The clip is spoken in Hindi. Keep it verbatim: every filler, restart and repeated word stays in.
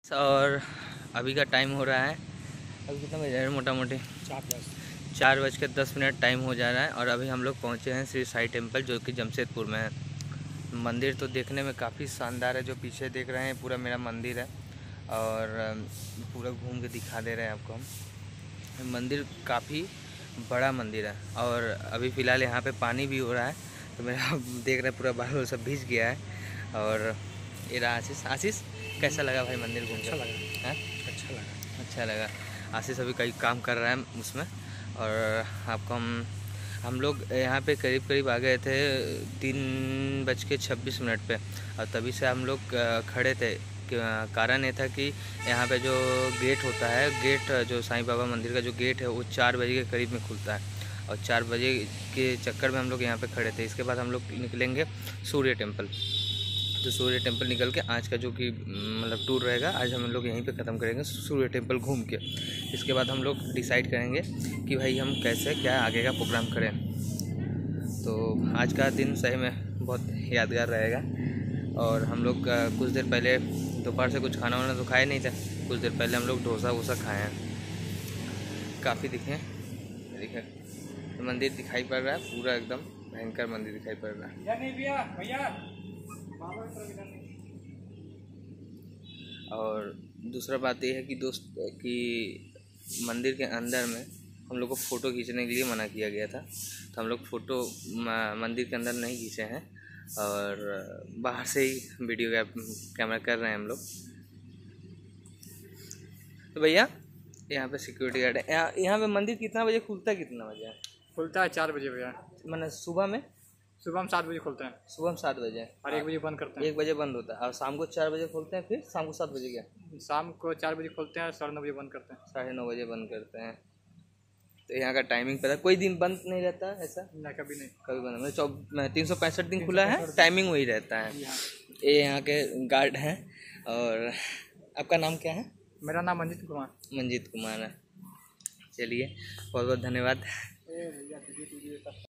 और अभी का टाइम हो रहा है, अभी कितना बज रहा है मोटा मोटी चार बज चार बज के दस मिनट टाइम हो जा रहा है। और अभी हम लोग पहुँचे हैं श्री साई टेम्पल, जो कि जमशेदपुर में है। मंदिर तो देखने में काफ़ी शानदार है, जो पीछे देख रहे हैं पूरा मेरा मंदिर है। और पूरा घूम के दिखा दे रहे हैं आपको हम। मंदिर काफ़ी बड़ा मंदिर है और अभी फ़िलहाल यहाँ पे पानी भी हो रहा है, तो मेरा देख रहे हैं पूरा बाल सब भीग गया है। और ये रहा आशीष। आशीष कैसा लगा भाई मंदिर घूम? अच्छा लगा है अच्छा लगा अच्छा लगा। आशीष अभी कई काम कर रहा है उसमें। और आपको हम हम लोग यहाँ पे करीब करीब आ गए थे तीन बज के छब्बीस मिनट पे, और तभी से हम लोग खड़े थे। कारण ये था कि यहाँ पे जो गेट होता है, गेट जो साईं बाबा मंदिर का जो गेट है वो चार बजे के करीब में खुलता है, और चार बजे के चक्कर में हम लोग यहाँ पे खड़े थे। इसके बाद हम लोग निकलेंगे सूर्य टेम्पल। तो सूर्य टेम्पल निकल के आज का जो कि मतलब टूर रहेगा, आज हम लोग यहीं पे ख़त्म करेंगे सूर्य टेम्पल घूम के। इसके बाद हम लोग डिसाइड करेंगे कि भाई हम कैसे क्या आगे का प्रोग्राम करें। तो आज का दिन सही में बहुत यादगार रहेगा। और हम लोग कुछ देर पहले दोपहर से कुछ खाना वाना तो खाए नहीं था, कुछ देर पहले हम लोग डोसा वोसा खाए हैं। काफ़ी दिखे दिखे मंदिर दिखाई पड़ रहा है, पूरा एकदम भयंकर मंदिर दिखाई पड़ रहा है। और दूसरा बात यह है कि दोस्त कि मंदिर के अंदर में हम लोग को फ़ोटो खींचने के लिए मना किया गया था, तो हम लोग फ़ोटो मंदिर के अंदर नहीं खींचे हैं और बाहर से ही वीडियो कैमरा कर रहे हैं हम लोग। तो भैया यहाँ पे सिक्योरिटी गार्ड है। यहाँ यहाँ पे मंदिर कितना बजे खुलता है? कितना बजे है? खुलता है चार बजे भैया। मैंने सुबह में सुबह हम सात बजे खोलते हैं सुबह में सात बजे और एक बजे बंद करते हैं। एक बजे बंद होता है और शाम को चार बजे खोलते हैं, फिर शाम को सात बजे क्या? शाम को चार बजे खोलते हैं, साढ़े नौ बजे बंद करते हैं। साढ़े नौ बजे बंद करते हैं। तो यहाँ का टाइमिंग पता, कोई दिन बंद नहीं रहता है ऐसा? नहीं, कभी नहीं। कभी बंद मतलब चौ तीन सौ पैंसठ दिन खुला है, टाइमिंग वही रहता है। ये यहाँ के गार्ड हैं। और आपका नाम क्या है? मेरा नाम मंजीत कुमार मंजीत कुमार है। चलिए बहुत बहुत धन्यवाद।